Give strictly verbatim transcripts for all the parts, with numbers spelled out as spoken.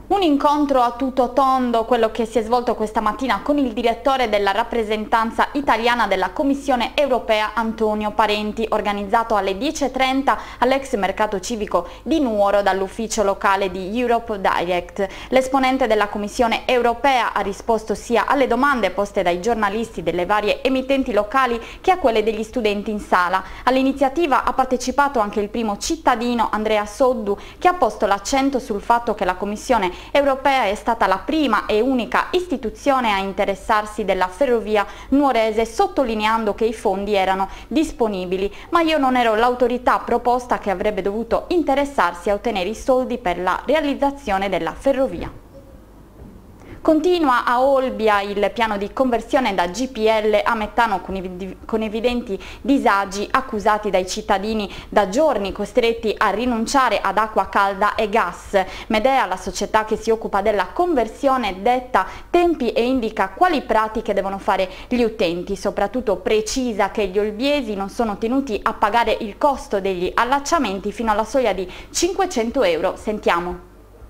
Un incontro a tutto tondo, quello che si è svolto questa mattina con il direttore della rappresentanza italiana della Commissione europea Antonio Parenti, organizzato alle dieci e trenta all'ex mercato civico di Nuoro dall'ufficio locale di Europe Direct. L'esponente della Commissione europea ha risposto sia alle domande poste dai giornalisti delle varie emittenti locali che a quelle degli studenti in sala. All'iniziativa ha partecipato anche il primo cittadino Andrea Soddu, che ha posto l'accento sul fatto che la Commissione europea è stata la prima e unica istituzione a interessarsi della ferrovia nuorese, sottolineando che i fondi erano disponibili, ma io non ero l'autorità proposta che avrebbe dovuto interessarsi a ottenere i soldi per la realizzazione della ferrovia. Continua a Olbia il piano di conversione da G P L a metano con, ev con evidenti disagi accusati dai cittadini da giorni costretti a rinunciare ad acqua calda e gas. Medea, la società che si occupa della conversione, detta tempi e indica quali pratiche devono fare gli utenti. Soprattutto precisa che gli olbiesi non sono tenuti a pagare il costo degli allacciamenti fino alla soglia di cinquecento euro. Sentiamo.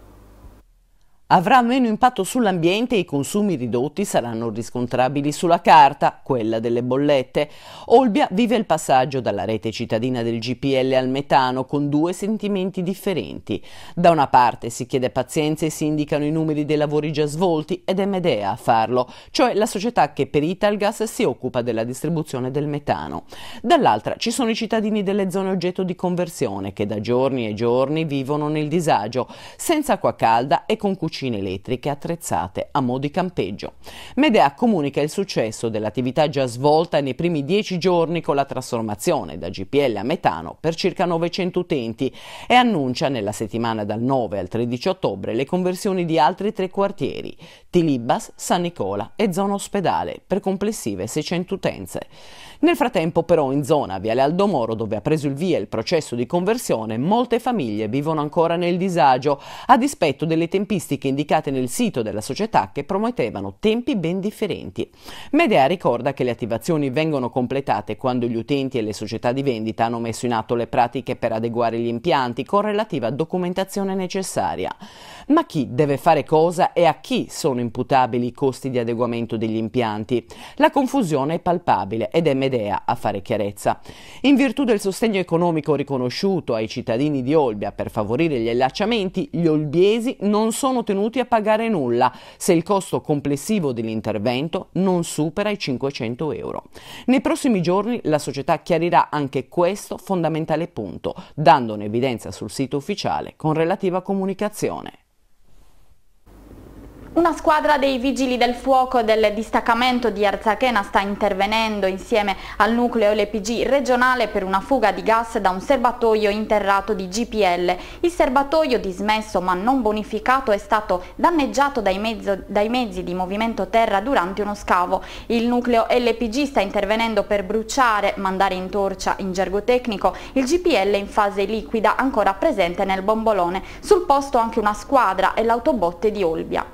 Avrà meno impatto sull'ambiente e i consumi ridotti saranno riscontrabili sulla carta, quella delle bollette. Olbia vive il passaggio dalla rete cittadina del G P L al metano con due sentimenti differenti. Da una parte si chiede pazienza e si indicano i numeri dei lavori già svolti ed è Medea a farlo, cioè la società che per Italgas si occupa della distribuzione del metano. Dall'altra ci sono i cittadini delle zone oggetto di conversione che da giorni e giorni vivono nel disagio, senza acqua calda e con cucine elettriche attrezzate a mo' di campeggio. Medea comunica il successo dell'attività già svolta nei primi dieci giorni con la trasformazione da G P L a metano per circa novecento utenti e annuncia nella settimana dal nove al tredici ottobre le conversioni di altri tre quartieri, Tilibas, San Nicola e zona ospedale, per complessive seicento utenze. Nel frattempo però in zona Viale Aldo Moro, dove ha preso il via il processo di conversione, molte famiglie vivono ancora nel disagio a dispetto delle tempistiche indicate nel sito della società che promettevano tempi ben differenti. Medea ricorda che le attivazioni vengono completate quando gli utenti e le società di vendita hanno messo in atto le pratiche per adeguare gli impianti con relativa documentazione necessaria. Ma chi deve fare cosa e a chi sono imputabili i costi di adeguamento degli impianti? La confusione è palpabile ed è Medea a fare chiarezza. In virtù del sostegno economico riconosciuto ai cittadini di Olbia per favorire gli allacciamenti, gli olbiesi non sono tenuti a pagare nulla se il costo complessivo dell'intervento non supera i cinquecento euro. Nei prossimi giorni la società chiarirà anche questo fondamentale punto, dandone evidenza sul sito ufficiale con relativa comunicazione. Una squadra dei Vigili del Fuoco del distaccamento di Arzachena sta intervenendo insieme al nucleo L P G regionale per una fuga di gas da un serbatoio interrato di G P L. Il serbatoio, dismesso ma non bonificato, è stato danneggiato dai, mezzo, dai mezzi di movimento terra durante uno scavo. Il nucleo L P G sta intervenendo per bruciare, mandare in torcia in gergo tecnico, il G P L in fase liquida ancora presente nel bombolone. Sul posto anche una squadra e l'autobotte di Olbia.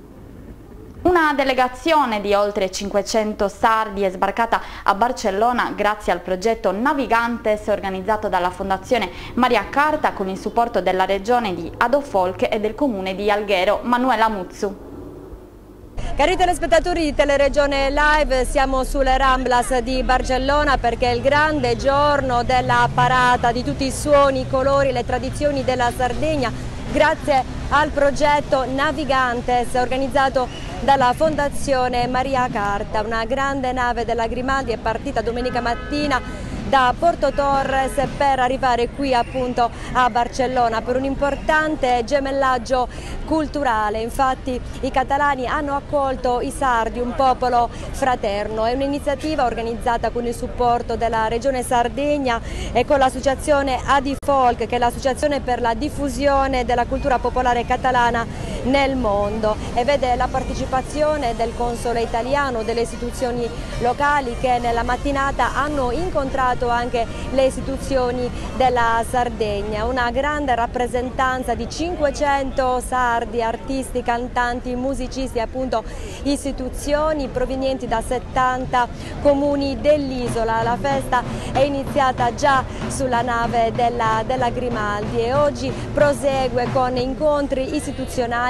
Una delegazione di oltre cinquecento sardi è sbarcata a Barcellona grazie al progetto Navigantes organizzato dalla Fondazione Maria Carta con il supporto della regione di Adofolk e del comune di Alghero. Manuela Muzzu. Cari telespettatori di Teleregione Live, siamo sulle Ramblas di Barcellona perché è il grande giorno della parata di tutti i suoni, i colori, le tradizioni della Sardegna grazie al progetto Navigantes organizzato dalla Fondazione Maria Carta. Una grande nave della Grimaldi è partita domenica mattina da Porto Torres per arrivare qui appunto a Barcellona per un importante gemellaggio culturale. Infatti i catalani hanno accolto i sardi, un popolo fraterno. È un'iniziativa organizzata con il supporto della Regione Sardegna e con l'associazione Adifolk, che è l'associazione per la diffusione della cultura popolare catalana nel mondo, e vede la partecipazione del console italiano, delle istituzioni locali che nella mattinata hanno incontrato anche le istituzioni della Sardegna. Una grande rappresentanza di cinquecento sardi, artisti, cantanti, musicisti, appunto istituzioni provenienti da settanta comuni dell'isola. La festa è iniziata già sulla nave della, della Grimaldi e oggi prosegue con incontri istituzionali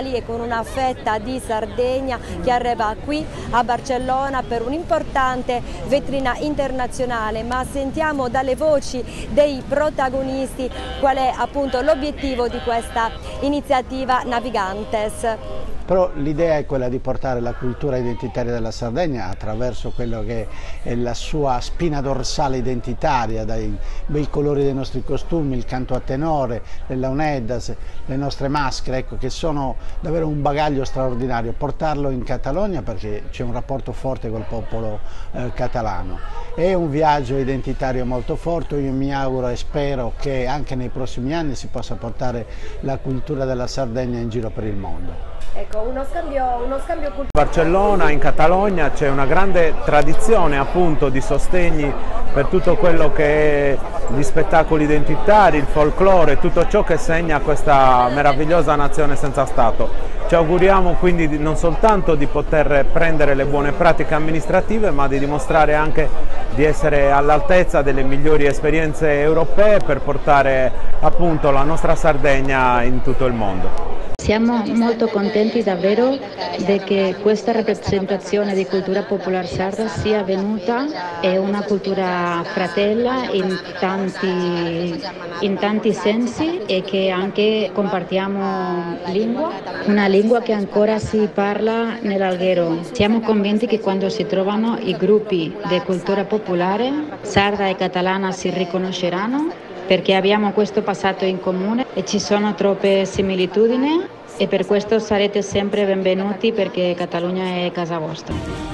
culturali e con una fetta di Sardegna che arriva qui a Barcellona per un'importante vetrina internazionale. Ma sentiamo dalle voci dei protagonisti qual è appunto l'obiettivo di questa iniziativa Navigantes. Però l'idea è quella di portare la cultura identitaria della Sardegna attraverso quello che è la sua spina dorsale identitaria, dai bei colori dei nostri costumi, il canto a tenore, le launeddas, le nostre maschere, ecco, che sono davvero un bagaglio straordinario. Portarlo in Catalogna, perché c'è un rapporto forte col popolo eh, catalano. È un viaggio identitario molto forte. Io mi auguro e spero che anche nei prossimi anni si possa portare la cultura della Sardegna in giro per il mondo. Ecco, uno scambio, uno scambio culturale. A Barcellona, in Catalogna, c'è una grande tradizione appunto di sostegni per tutto quello che è gli spettacoli identitari, il folklore, tutto ciò che segna questa meravigliosa nazione senza Stato. Ci auguriamo quindi di, non soltanto di poter prendere le buone pratiche amministrative, ma di dimostrare anche di essere all'altezza delle migliori esperienze europee per portare appunto la nostra Sardegna in tutto il mondo. Siamo molto contenti davvero di che questa rappresentazione di cultura popolare sarda sia avvenuta. È una cultura fratella in tanti, in tanti sensi e che anche compartiamo lingua, una lingua che ancora si parla nell'Alghero. Siamo convinti che quando si trovano i gruppi di cultura popolare sarda e catalana si riconosceranno, perché abbiamo questo passato in comune e ci sono troppe similitudini e per questo sarete sempre benvenuti, perché Catalogna è casa vostra.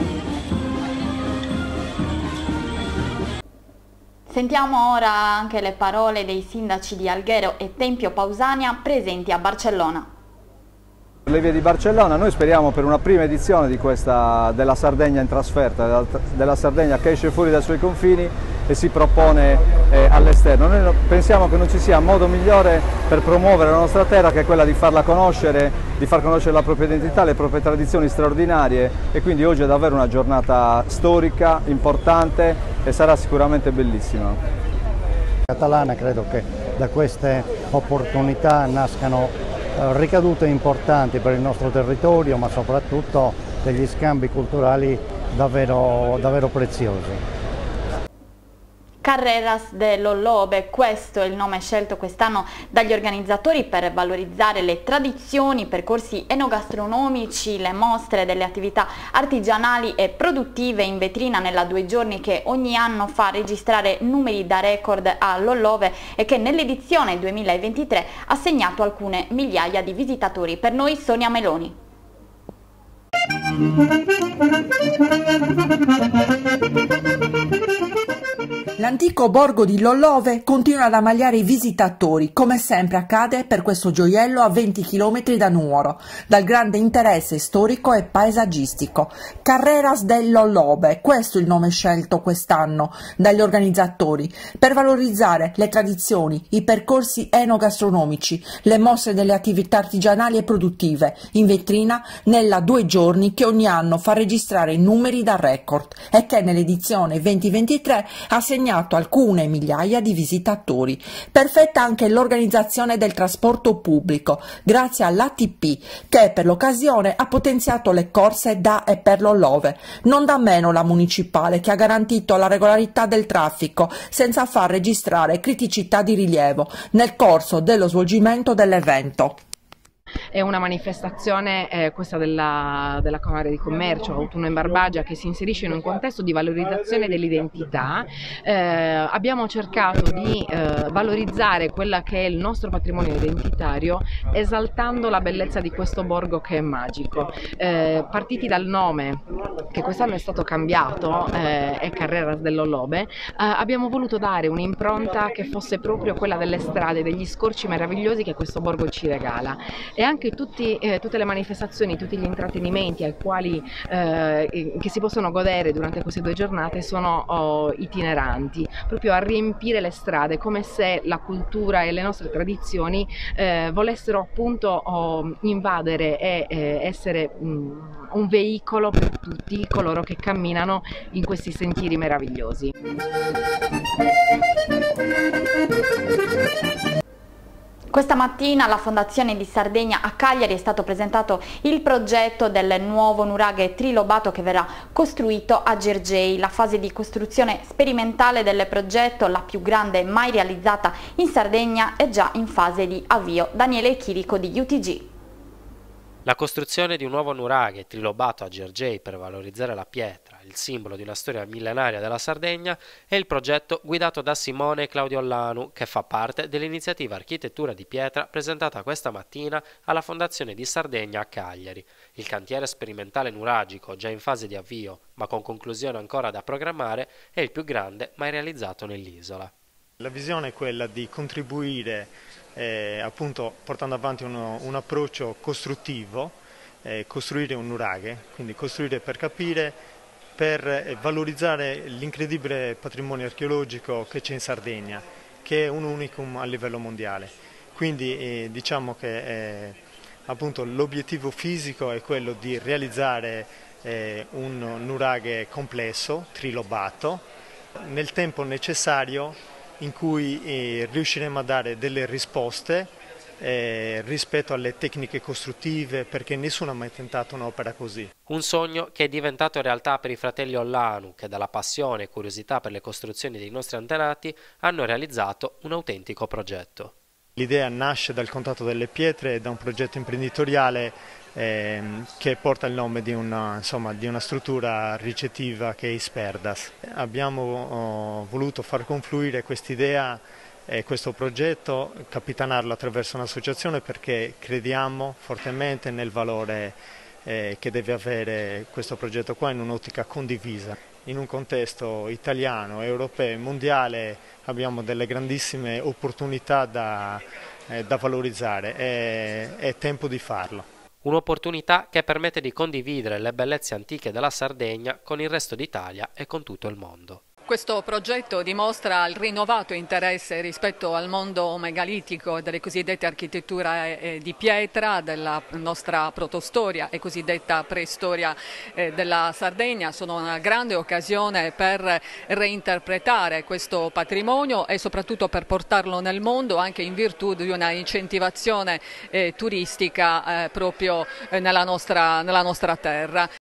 Sentiamo ora anche le parole dei sindaci di Alghero e Tempio Pausania presenti a Barcellona. Le vie di Barcellona, noi speriamo per una prima edizione di questa, della Sardegna in trasferta, della, della Sardegna che esce fuori dai suoi confini e si propone eh, all'esterno. Noi pensiamo che non ci sia modo migliore per promuovere la nostra terra che quella di farla conoscere, di far conoscere la propria identità, le proprie tradizioni straordinarie, e quindi oggi è davvero una giornata storica, importante e sarà sicuramente bellissima. Catalana, credo che da queste opportunità nascano ricadute importanti per il nostro territorio, ma soprattutto degli scambi culturali davvero, davvero preziosi. Carreras dell'Ollobe, questo è il nome scelto quest'anno dagli organizzatori per valorizzare le tradizioni, i percorsi enogastronomici, le mostre delle attività artigianali e produttive in vetrina nella due giorni che ogni anno fa registrare numeri da record all'Ollove e che nell'edizione duemilaventitré ha segnato alcune migliaia di visitatori. Per noi Sonia Meloni. L'antico borgo di Lollove continua ad ammagliare i visitatori, come sempre accade per questo gioiello a venti chilometri da Nuoro, dal grande interesse storico e paesaggistico. Carreras dell'Ollove, questo è il nome scelto quest'anno dagli organizzatori, per valorizzare le tradizioni, i percorsi enogastronomici, le mostre delle attività artigianali e produttive, in vetrina nella due giorni che ogni anno fa registrare numeri da record e che nell'edizione duemilaventitré ha segnato alcune migliaia di visitatori. Perfetta anche l'organizzazione del trasporto pubblico, grazie all'A T P, che per l'occasione ha potenziato le corse da e per l'Ollove. Non da meno la municipale, che ha garantito la regolarità del traffico senza far registrare criticità di rilievo nel corso dello svolgimento dell'evento. È una manifestazione, eh, questa della, della Camera di Commercio Autunno in Barbagia, che si inserisce in un contesto di valorizzazione dell'identità. Eh, abbiamo cercato di eh, valorizzare quella che è il nostro patrimonio identitario, esaltando la bellezza di questo borgo che è magico. Eh, partiti dal nome, che quest'anno è stato cambiato, eh, è Carreras dell'Ollobe, eh, abbiamo voluto dare un'impronta che fosse proprio quella delle strade, degli scorci meravigliosi che questo borgo ci regala. E anche tutti, eh, tutte le manifestazioni, tutti gli intrattenimenti ai quali, eh, che si possono godere durante queste due giornate sono oh, itineranti, proprio a riempire le strade, come se la cultura e le nostre tradizioni eh, volessero appunto oh, invadere e eh, essere mh, un veicolo per tutti coloro che camminano in questi sentieri meravigliosi. Questa mattina alla Fondazione di Sardegna a Cagliari è stato presentato il progetto del nuovo nuraghe trilobato che verrà costruito a Gergely. La fase di costruzione sperimentale del progetto, la più grande mai realizzata in Sardegna, è già in fase di avvio. Daniele Chirico di U T G. La costruzione di un nuovo nuraghe trilobato a Gergely per valorizzare la pietra, il simbolo di una storia millenaria della Sardegna, è il progetto guidato da Simone e Claudio Ollanu, che fa parte dell'iniziativa Architettura di Pietra presentata questa mattina alla Fondazione di Sardegna a Cagliari. Il cantiere sperimentale nuragico, già in fase di avvio, ma con conclusione ancora da programmare, è il più grande mai realizzato nell'isola. La visione è quella di contribuire eh, appunto portando avanti uno, un approccio costruttivo, eh, costruire un nuraghe, quindi costruire per capire, per eh, valorizzare l'incredibile patrimonio archeologico che c'è in Sardegna, che è un unicum a livello mondiale. Quindi eh, diciamo che eh, appunto l'obiettivo fisico è quello di realizzare eh, un nuraghe complesso, trilobato, nel tempo necessario in cui eh, riusciremo a dare delle risposte eh, rispetto alle tecniche costruttive, perché nessuno ha mai tentato un'opera così. Un sogno che è diventato realtà per i fratelli Ollanu, che dalla passione e curiosità per le costruzioni dei nostri antenati hanno realizzato un autentico progetto. L'idea nasce dal contatto delle pietre e da un progetto imprenditoriale eh, che porta il nome di una, insomma, di una struttura ricettiva che è Isperdas. Abbiamo oh, voluto far confluire quest'idea e questo progetto, capitanarlo attraverso un'associazione, perché crediamo fortemente nel valore eh, che deve avere questo progetto qua in un'ottica condivisa. In un contesto italiano, europeo e mondiale abbiamo delle grandissime opportunità da, eh, da valorizzare, è, è tempo di farlo. Un'opportunità che permette di condividere le bellezze antiche della Sardegna con il resto d'Italia e con tutto il mondo. Questo progetto dimostra il rinnovato interesse rispetto al mondo megalitico delle cosiddette architetture di pietra, della nostra protostoria e cosiddetta preistoria della Sardegna. Sono una grande occasione per reinterpretare questo patrimonio e soprattutto per portarlo nel mondo, anche in virtù di una incentivazione turistica proprio nella nostra, nella nostra terra.